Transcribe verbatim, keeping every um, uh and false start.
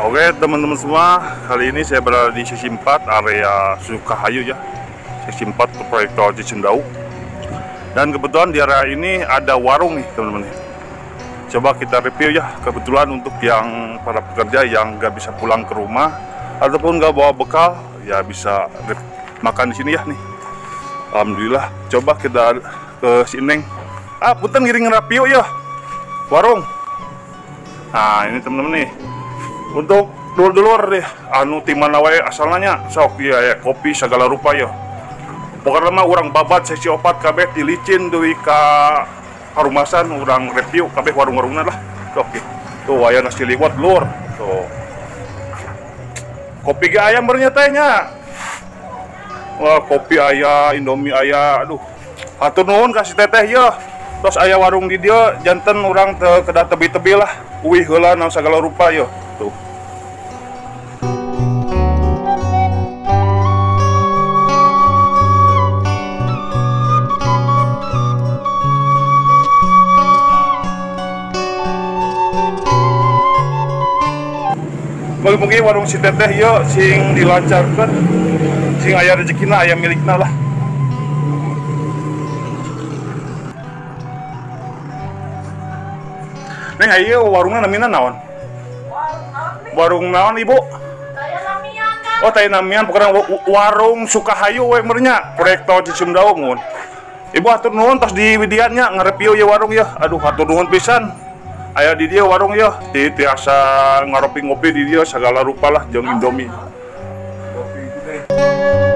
Oke teman-teman semua, kali ini saya berada di sesi empat area Sukahayu ya, sesi empat proyek tol Cisumdawu. Dan kebetulan di area ini ada warung nih teman-teman. Coba kita review ya, kebetulan untuk yang para pekerja yang nggak bisa pulang ke rumah ataupun nggak bawa bekal, ya bisa makan di sini ya nih. Alhamdulillah, coba kita ke sini. Ah, punten ngiring review ya, warung. Nah ini teman-teman nih. Untuk dulur-dulur deh, anu timana wae asalnya sok ya, ya kopi segala rupa ya. Pokoknya mah orang babat sesi opat kabeh dilicin deui ka harumasan urang review kabeh warung-warungna lah. Oke. Tuh aya nasi liwet lur. Tuh. Kopi ge aya beurnya teh nya. Wah, kopi aya, Indomie aya. Aduh. Hatur nuhun ka si teteh ya. Terus aya warung di dieu janten urang teu kedah tebi-tebi lah. Uih heula naon sagala rupa ya. Tuh. Mungkin warung si teteh ya sing dilancarkan, sing aya rezekina aya milikna lah. Neng ayo warungnya namina naon? Warung naon ibu? Oh taya namian, pokoknya warung Sukahayu we merenya proyek tol Cisumdawu mun. Ibu hatur nuhun tos di widiannya ngarepio ya warung ya. Aduh hatur nuhun pisan. Aya di dia warung ya, di tiasa ngaropi ngopi di dia segala rupa lah jeung Indomie. Kopi itu deh.